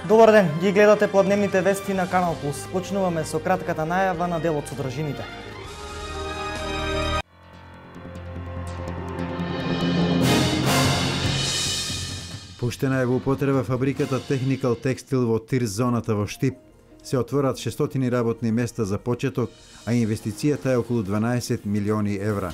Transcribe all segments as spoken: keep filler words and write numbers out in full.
Добар ден, ги гледате подневните вести на Канал Плюс. Почнуваме со кратката најава на дел од содржините. Пуштена е во употреба фабриката Техникал Текстил во Тир зоната во Штип. Се отворат шестстотини работни места за почеток, а инвестицијата е околу дванаесет милиони евра.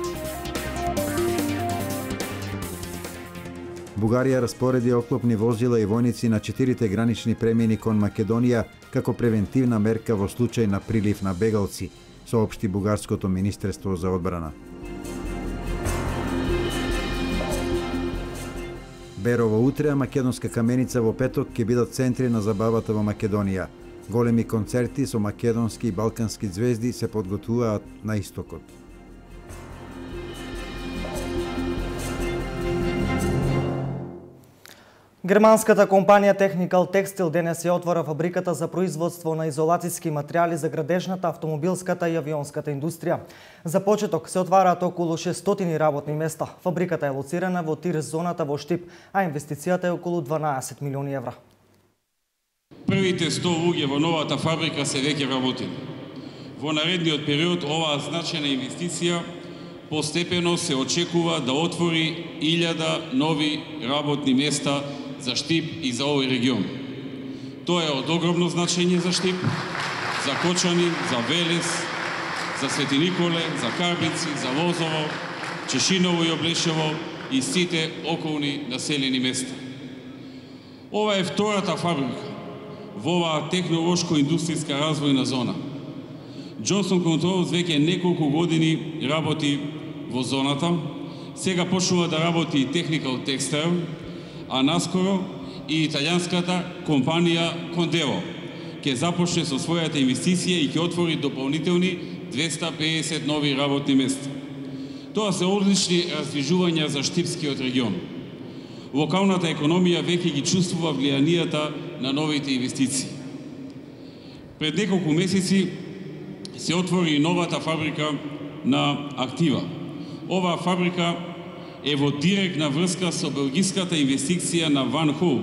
Бугарија распореди оклопни возила и војници на четирите гранични премини кон Македонија како превентивна мерка во случај на прилив на бегалци, соопшти Бугарското министерство за одбрана. Берово утре, а Македонска каменица во петок ќе бидат центри на забавата во Македонија. Големи концерти со македонски и балкански звезди се подготвуваат на истокот. Германската компанија Техникал Текстил денес ја отвора фабриката за производство на изолацијски материјали за градежната, автомобилската и авионската индустрија. За почеток се отвараат околу шестстотини работни места. Фабриката е лоцирана во Тир зоната во Штип, а инвестицијата е околу дванаесет милиони евра. Првите сто луѓе во новата фабрика се веќе работени. Во наредниот период оваа значајна инвестиција постепено се очекува да отвори илјада нови работни места за Штип и за овој регион. Тоа е од огромно значење за Штип, за Кочани, за Велес, за Свети Николе, за Карбици, за Лозово, Чешиново и Облешево и сите околни населени места. Ова е втората фабрика во оваа технолошко-индустријска развојна зона. Джонсон Контролс веќе неколку години работи во зоната, сега почнува да работи и Техникал Текстил, а наскоро и италијанската компанија Кондево ќе започне со својата инвестиција и ќе отвори дополнителни двеста педесет нови работни места. Тоа се одлични раздвижувања за Штипскиот регион. Локалната економија веќе ги чувствува влијанијата на новите инвестиции. Пред неколку месеци се отвори и новата фабрика на Актива. Оваа фабрика е во директна врска со белгиската инвестиција на Ван Хул.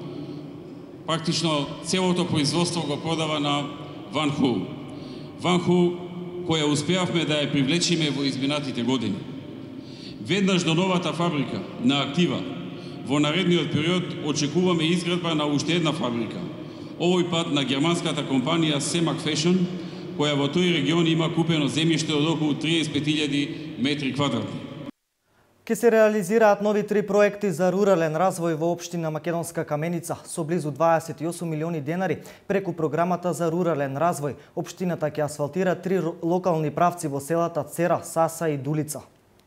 Практично целото производство го продава на Ван Хул. Ван Хул, која успеавме да ја привлечиме во изминатите години. Веднаш до новата фабрика на Актива, во наредниот период очекуваме изградба на уште една фабрика. Овој пат на германската компанија Семак Фешн, која во тој регион има купено земјиште од околу триесет и пет илјади метри квадратни. Ке се реализираат нови три проекти за рурален развој во општина Македонска Каменица со близу дваесет и осум милиони денари преку програмата за рурален развој. Општината ќе асфалтира три локални правци во селата Цера, Саса и Дулица.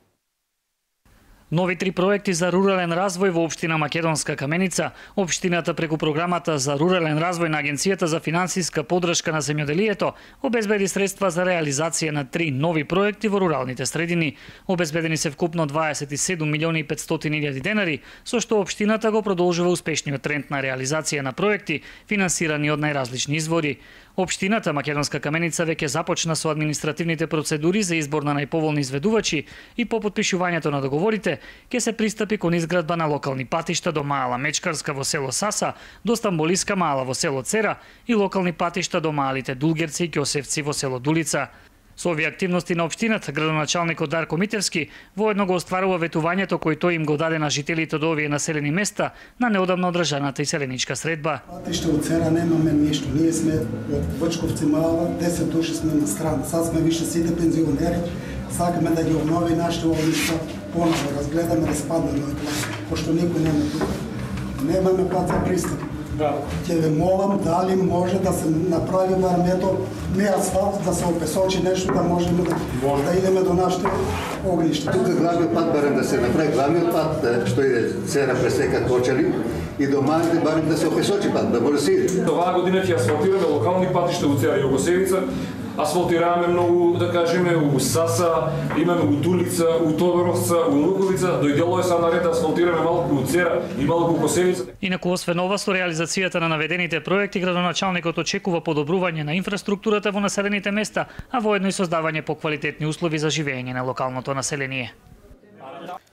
Нови три проекти за рурален развој во општина Македонска Каменица, општината преку програмата за рурален развој на Агенцијата за финансиска поддршка на земјоделието обезбеди средства за реализација на три нови проекти во руралните средини. Обезбедени се вкупно дваесет и седум милиони и петстотини илјади денари, со што општината го продолжува успешниот тренд на реализација на проекти финансирани од најразлични извори. Општината Македонска Каменица веќе започна со административните процедури за избор на најповолни изведувачи и по потпишувањето на договорите ќе се пристапи кон изградба на локални патишта до Мала Мечкарска во село Саса, до Стамболиска мала во село Цера и локални патишта до малите Дулгерци и Ќосевци во село Дулица. Со овие активности на општината, градоначалникот Дарко Митевски воедно го остварува ветувањето кој тој им го даде на жителите од овие населени места на неодамно одржаната иселеничка средба. Патиште од Цера немаме ништо. Ние сме од Вачковци мала, десет души сме на страна. Сад сме више сите пензионери. Сакаме да ги обнови нашите улица, поново разгледаме распаднано од тоа, пошто никој нема тука. Немаме пат за пристап. Да. Ќе ве молам дали може да се направи барем ето не асфалт, да се опесочи нешто да можеме да, да идеме до нашите огништа. Тука главниот пат барем да се направи главниот пат што иде Цера пресека Кочани и до малите барем да се опесочи пат, да може да се иде. Оваа година ќе асфалтираме локални патишта во Цера и Југосевица. Асфалтираваме многу, да кажеме, у Саса, имаме у Дулица, у Тодоровца, у Луковица, дојдело е са наред да асфалтираме малку у Цера и малку у Косевица. Инаку освен ова, со реализацијата на наведените проекти, градоначалникот очекува подобрување на инфраструктурата во населените места, а воедно и создавање поквалитетни услови за живење на локалното население.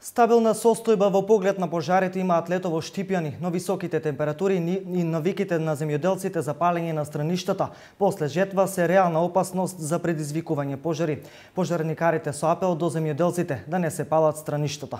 Стабилна состојба во поглед на пожарите имаат лето во Штипјани, но високите температури и навиките на земјоделците за палење на страништата после жетва се реална опасност за предизвикување пожари. Пожарникарите со апел до земјоделците да не се палат страништата.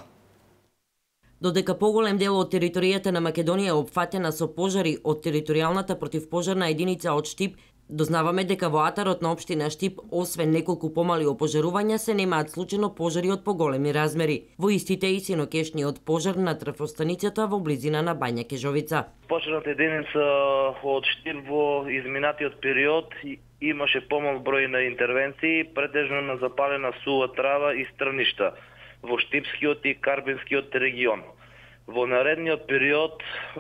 Додека поголем дел од територијата на Македонија е опфатена со пожари од територијалната противпожарна единица од Штип, дознаваме дека во атарот на општина Штип, освен неколку помали опожарувања, се немаат случајно пожари од поголеми размери. Во истите и синокешниот пожар на трафостаницата во близина на Бања Кежовица. Пожарната единица од Штип во изминатиот период имаше помал број на интервенции, претежно на запалена сува трава и страништа во Штипскиот и Карбинскиот регион. Во наредниот период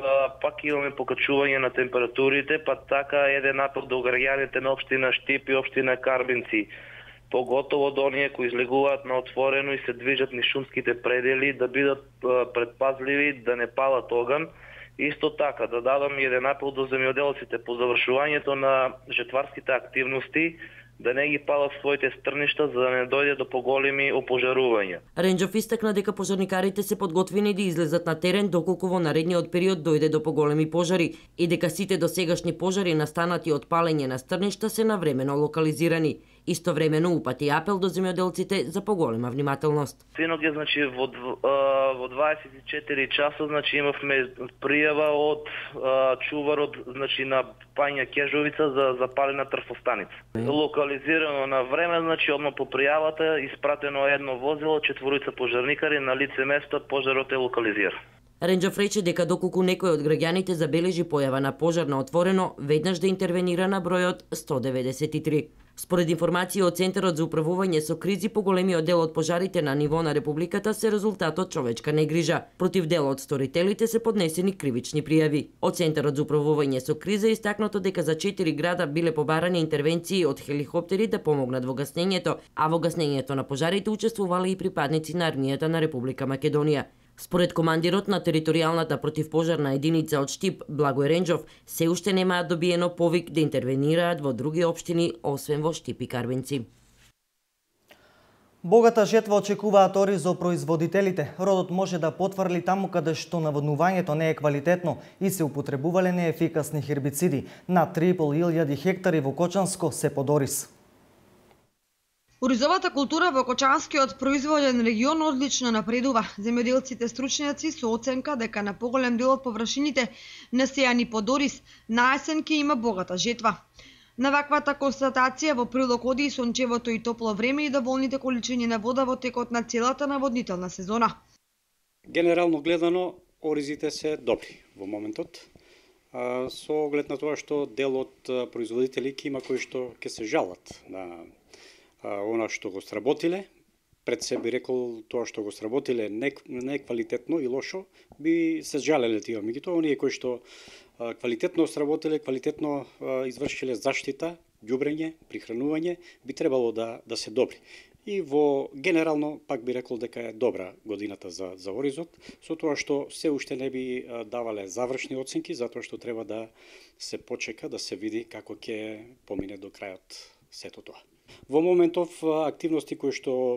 пак имаме покачување на температурите, па така еден апел до граѓаните на општина Штип и општина Карбинци, поготово до оние кои излегуваат на отворено и се движат низ шумските предели, да бидат предпазливи да не палат оган. Исто така да дадам еден апел до земјоделците по завршувањето на жетварските активности, да не ги палат своите стрништа за да не дојде до поголеми опожарувања. Ренџов истакна дека пожарникарите се подготвени да излезат на терен доколку во наредниот период дојде до поголеми пожари и дека сите досегашни пожари настанати од палење на стрништа се навремено локализирани. Истовремено упати апел до земјоделците за поголема внимателност. Синоќ значи во во дваесет и четири часа значи имавме пријава од чуварот значи на Бања Кежовица за запалена трафостаница. Локализирано на време, значи одма по пријавата испратено едно возило, четворица пожарникари на лице место, пожарот е локализиран. Ренџов рече дека доколку некој од граѓаните забележи појава на пожар на отворено, веднаш да интервенира на бројот сто деветдесет и три. Според информација од Центарот за управување со кризи, поголемиот дел од пожарите на ниво на Републиката се резултат од човечка негрижа. Против дел од сторителите се поднесени кривични пријави. Од Центарот за управување со криза истакнато дека за четири града биле побарани интервенции од хеликоптери да помогнат во гаснењето, а во гаснењето на пожарите учествувале и припадници на армијата на Република Македонија. Според командирот на територијалната противпожарна единица од Штип, Благој Ренџов, се уште немаат добиено повик да интервенираат во други општини, освен во Штип и Карбинци. Богата жетва очекуваат оризо производителите. Родот може да потврли таму каде што наводнувањето не е квалитетно и се употребувале неефикасни хербициди. На три и пол илјади хектари во Кочанско се под ориз. Оризовата култура во Кочанскиот производен регион одлично напредува. Земјоделците стручњаци со оценка дека на поголем дел од површините насејани под ориз, на есен ќе има богата жетва. На ваквата констатација во прилог оди и сончевото и топло време и доволните количини на вода во текот на целата наводнителна сезона. Генерално гледано, оризите се добри во моментот. Со оглед на тоа што дел од производители ќе има кои што ќе се жалат на она што го сработиле. Пред се би рекол тоа што го сработиле не, не квалитетно и лошо, би се жалеле тие. Меѓутоа, оние кои што квалитетно сработиле, квалитетно извршиле заштита, ѓубрење, прихранување, би требало да да се добри. И во генерално пак би рекол дека е добра годината за за оризот, со тоа што се уште не би давале завршни оценки, затоа што треба да се почека да се види како ќе помине до крајот сето тоа. Во моментов активности кои што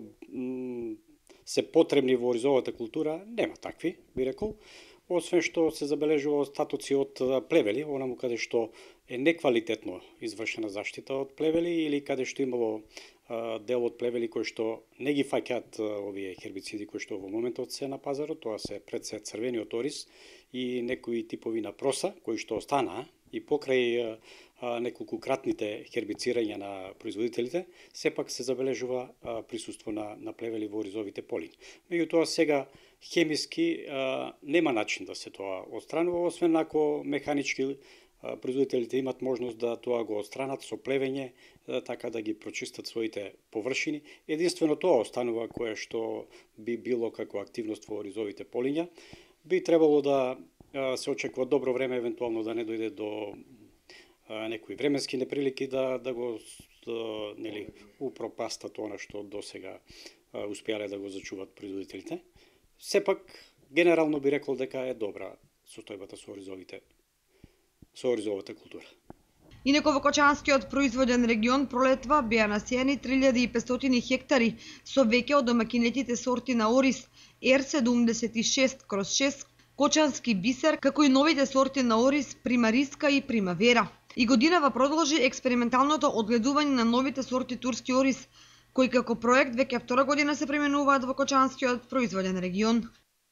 се потребни во оризовата култура нема такви, би рекол, освен што се забележува остатоци од плевели, онаму каде што е неквалитетно извршена заштита од плевели или каде што имало дел од плевели кои што не ги фаќаат овие хербициди кои што во моментот се на пазарот, тоа се пред се црвениот ориз и некои типови на проса кои што останаа и покрај неколку кратните хербицирања на производителите, сепак се забележува а, присуство на, на плевели во оризовите полини. Меѓутоа сега хемиски а, нема начин да се тоа отстранува, освен ако механички а, производителите имат можност да тоа го отстранат со плевење, а, така да ги прочистат своите површини. Единствено тоа останува кое што би било како активност во оризовите полиња. Би требало да а, се очекува добро време, евентуално да не дојде до некои временски неприлики да да го да, нели упропастат она што досега успеале да го зачуваат производителите. Сепак генерално би рекол дека е добра состојбата со оризовите со оризовата култура. Инаку во Кочанскиот производен регион пролетва беа насејани три илјади и петстотини хектари со веќе од домакинетите сорти на ориз Р седумдесет и шест кроз шест, Кочански бисер, како и новите сорти на ориз Примариска и Примавера. И годинава продолжи експерименталното одгледување на новите сорти турски ориз, кои како проект веќе втора година се применуваат во Кочанскиот производен регион.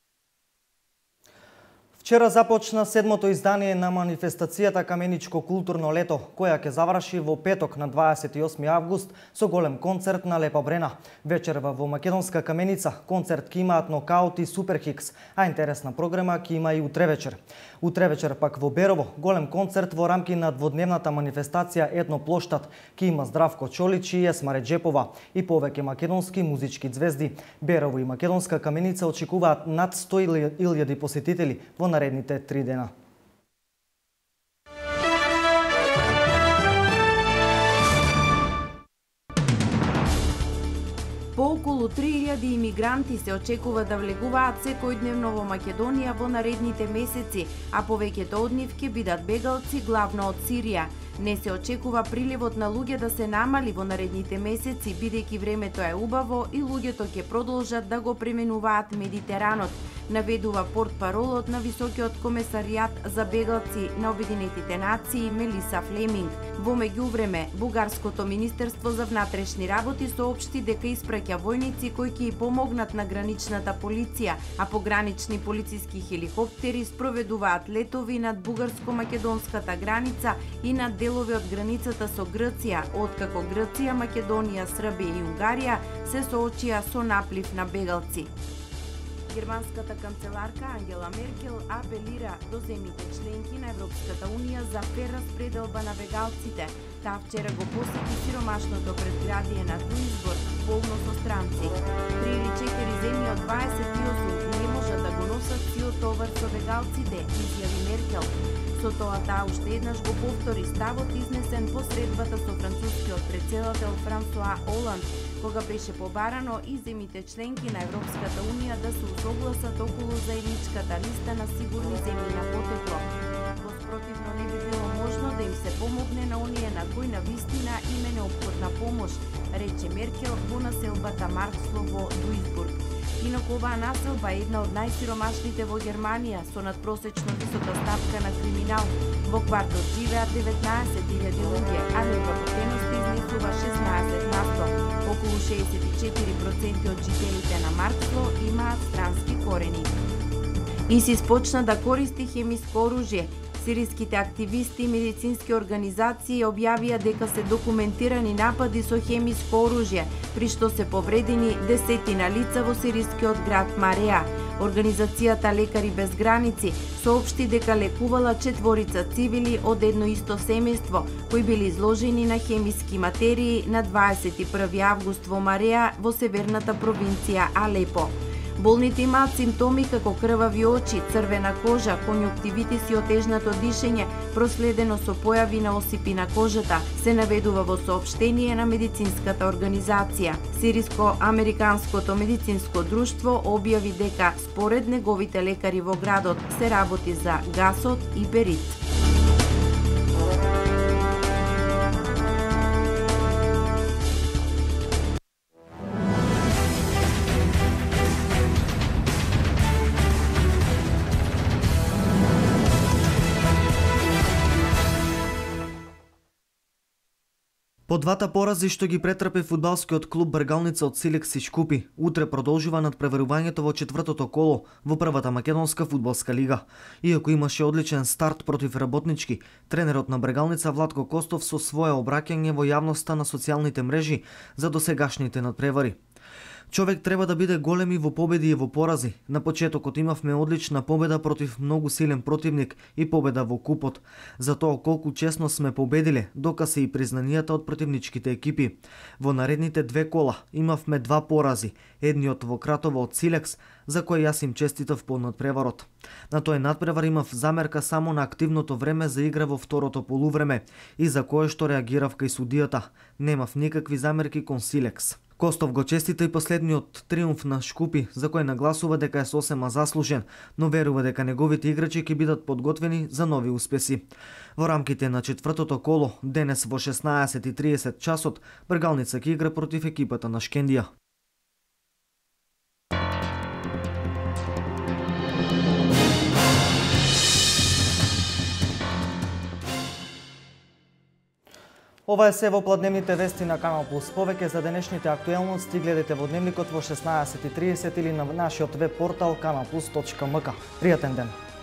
Вчера започна седмото издание на манифестацијата Каменичко културно лето, која ќе заврши во петок на дваесет и осми август со голем концерт на Лепа Брена. Вечерва во Македонска Каменица концерт ќе имаат Нокаут и Суперхикс, а интересна програма ќе има и утре вечер. Утре вечер пак во Берово голем концерт во рамки на дводневната манифестација Етно плоштад ќе има Здравко Чолич и Есма Реджепова и повеќе македонски музички ѕвезди. Берово и Македонска Каменица очекуваат над сто илјади посетители во наредните три дена. По околу три илјади имигранти се очекува да влегуваат секојдневно во Македонија во наредните месеци, а повеќето од нив ќе бидат бегалци главно од Сирија. Не се очекува приливот на луѓе да се намали во наредните месеци, бидејќи времето е убаво и луѓето ќе продолжат да го пременуваат Медитеранот, наведува портпаролот на Високиот комесаријат за бегалци на Обединетите нации Мелиса Флеминг. Во меѓувреме, Бугарското министерство за внатрешни работи соопшти дека испраќа војници кои ќе и помогнат на граничната полиција, а погранични полициски хеликоптери спроведуваат летови над бугарско-македонската граница и над делови од границата со Грција, откако Грција, Македонија, Србија и Унгарија се соочија со наплив на бегалци. Германската канцеларка Ангела Меркел апелира до земјите членки на Европската унија за фер распределба на бегалците. Таа вчера го посети сиромашното предградие на Дуисбург, полно со странци. Три или четири земји од дваесет и осум не можат да го носат сиот товар со бегалците, изјави Меркел. Со тоа таа уште еднаш го повтори ставот изнесен по средбата со францускиот претседател Франсуа Оланд, кога беше побарано и земјите членки на Европската унија да се усогласат околу заедничката листа на сигурни земји на потекло. Воспротивно не би било можно да им се помогне на оние на кои навистина им е неопходна помош, рече Меркел во населбата Марксло во Дуисбург. Инаку оваа населба е една од најсиромашните во Германија, со надпросечно висока стапка на криминал. Во квартот живеат деветнаесет илјади луѓе, а неработеност изнесува шеснаесет на сто. Околу шеесет и четири проценти од жителите на Марксло имаат странски корени. ИСИС почна да користи хемиско оружје. Сириските активисти и медицински организации објавија дека се документирани напади со хемиско оружје, при што се повредени десетина лица во сирискиот град Мареа. Организацијата Лекари без граници соопшти дека лекувала четворица цивили од едно исто семејство, кои били изложени на хемиски материи на дваесет и први август во Мареа во северната провинција Алепо. Болните имаат симптоми како крвави очи, црвена кожа, конјуктивитис и отежнато дишење, проследено со појави на осипи на кожата, се наведува во соопштение на медицинската организација. Сириско-американското медицинско друштво објави дека според неговите лекари во градот се работи за гасот и перит. По двата порази што ги претрпе фудбалскиот клуб Бргалница од Силекс и Шкупи, утре продолжува надпреварувањето во четвртото коло во првата македонска фудбалска лига. Иако имаше одличен старт против Работнички, тренерот на Бргалница Владко Костов со свое обраќање во јавноста на социјалните мрежи за досегашните надпревари. Човек треба да биде голем и во победи и во порази. На почетокот имавме одлична победа против многу силен противник и победа во купот. За тоа колку честно сме победиле, докаже и признанијата од противничките екипи. Во наредните две кола имавме два порази, едниот во Кратово од Силекс, за кој јас им честитав по надпреварот. На тој надпревар имав замерка само на активното време за игра во второто полувреме и за кое што реагирав кај судијата. Немав никакви замерки кон Силекс. Костов го честита и последниот триумф на Шкупи, за кој нагласува дека е сосема заслужен, но верува дека неговите играчи ќе бидат подготвени за нови успеси. Во рамките на четвртото коло, денес во шеснаесет и триесет часот, Бргалница ќе игра против екипата на Шкендија. Ова е се во пладневните вести на Канал Плюс. Повеќе за денешните актуелности гледате во дневникот во шеснаесет и триесет или на нашиот веб портал канал плюс точка ем ка. Пријатен ден!